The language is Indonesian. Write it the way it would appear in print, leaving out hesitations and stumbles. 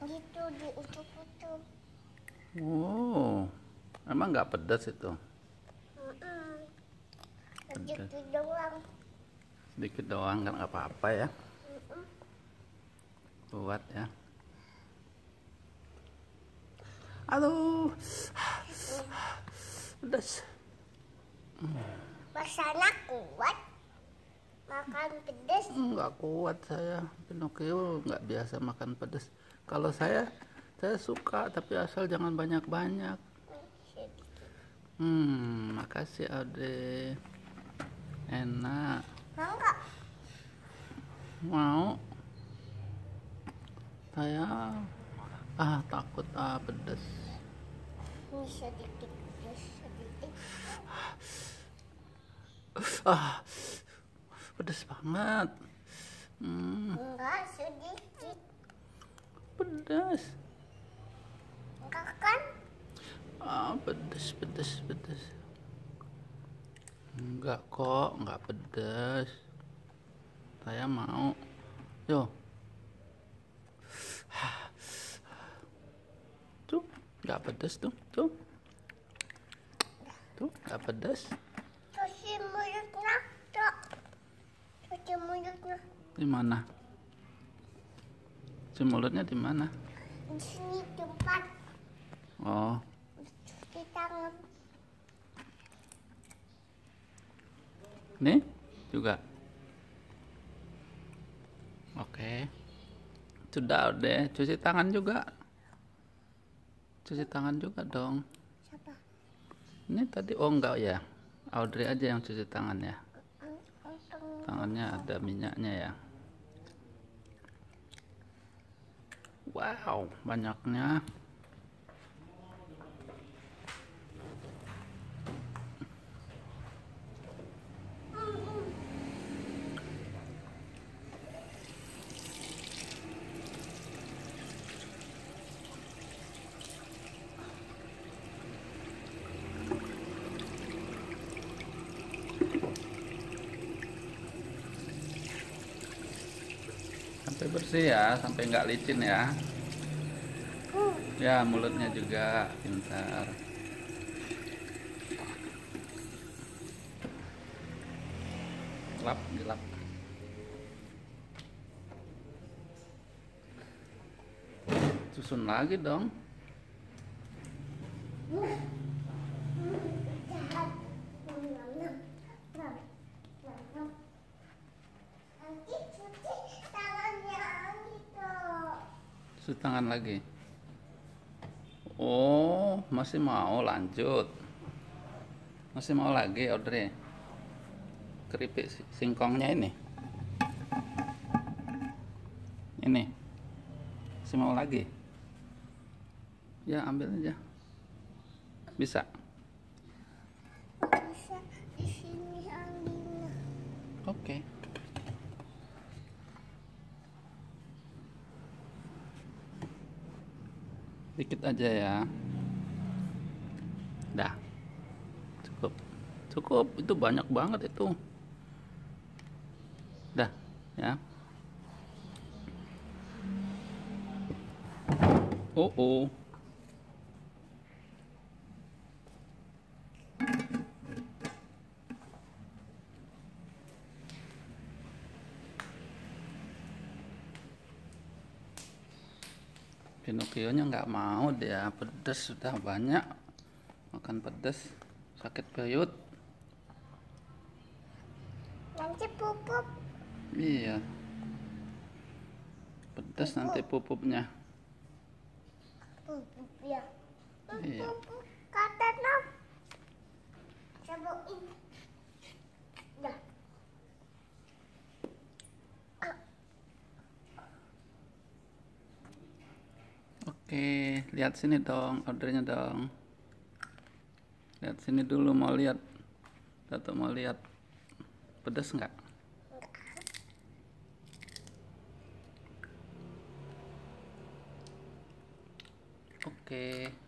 Gitu diutuk-utuk. Oh, emang nggak pedas itu? Sedikit doang. Sedikit doang kan nggak apa-apa ya. Kuat ya. Aduh, pedas. Masana kuat makan pedas. Nggak kuat saya. Pinocchio nggak biasa makan pedas. Kalau saya suka, tapi asal jangan banyak-banyak. Makasih Ade. Enak. Mau nggak? Mau. Saya takut pedas. Ini sedikit, sedikit. Pedas banget. Enggak sedikit. Pedas. Enggak kan? Pedas. Enggak kok, enggak pedas. Saya mau. Yo. Tuh, enggak pedas tuh. Tuh, enggak pedas. Cuci mulutnya, Dok. Cuci mulutnya. Di mana? Cuci mulutnya di mana? Di sini tempat. Oh, Cuci tangan. nih juga. Oke. Sudah deh, cuci tangan juga. Cuci tangan juga dong. Siapa? Ini tadi enggak ya. Audrey aja yang cuci tangan ya. Tangannya ada minyaknya ya. Wow, banyaknya. Sampai bersih ya, sampai nggak licin ya. Ya, mulutnya juga pintar. Dilap. Susun lagi dong. Nanti cuci tangannya gitu. Cuci tangan lagi. Oh, masih mau lanjut. Masih mau lagi, Audrey. Keripik singkongnya ini. Ini. Masih mau lagi. Ya, ambil aja. Bisa. Bisa di sini anginnya. Oke. Dikit aja ya. Dah. Cukup. Itu banyak banget itu. Dah, ya. Oh. Pinocchio-nya nggak mau dia, pedes sudah banyak. Makan pedes, sakit perut. Nanti pupuk. Iya. Pedes nanti pupupnya. Pupuk ya. Iya. Pupuk kata nom. Cobain. Dah. Oke, lihat sini dong, ordernya dong. Lihat sini dulu, mau lihat. Datuk mau lihat. Pedas nggak? Oke.